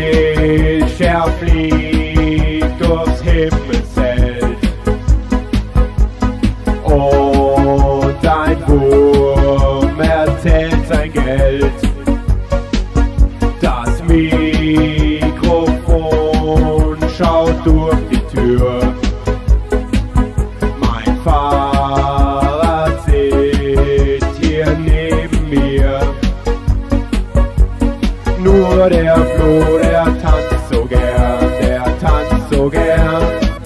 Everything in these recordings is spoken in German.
Milch, er fliegt durchs Himmelsfeld und ein Wurm erzählt sein Geld. Das Mikrofon schaut durch die Tür. Mein Fahrrad sitzt hier neben mir. Nur der Flo, der tanzt so gern, der tanzt so gern.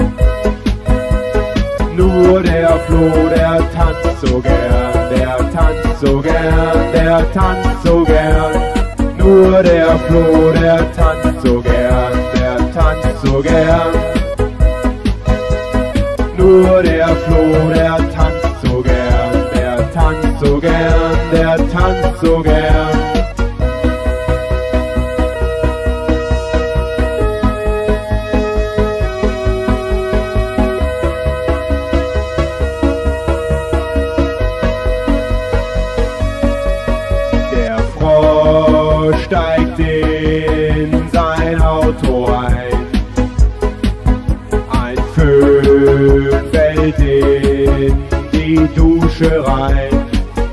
Nur der Flo, der tanzt so gern, der tanzt so gern, der tanzt so gern. Nur der Flo, der tanzt so gern, der tanzt so gern. Nur der Flo, der tanzt so gern, der tanzt so gern, der tanzt so gern. Steigt in sein Auto ein Föhn fällt in die Dusche rein.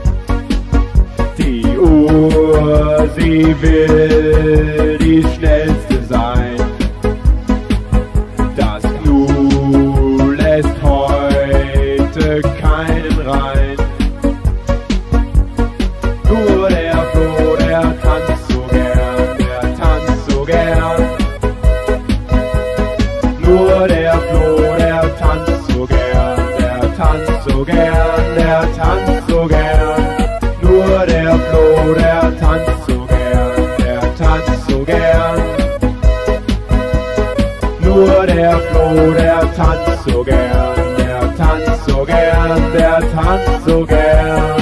Die Uhr, sie will die schnellste sein. Das Gnu lässt heute keinen rein. Nur der Flo, der tanzt so gern, der tanzt so gern. Nur der Flo, der tanzt so gern, der tanzt so gern, der tanzt so gern. Nur der Flo, der tanzt so gern, der tanzt so gern. Nur der Flo, der tanzt so gern, der tanzt so gern, der tanzt so gern.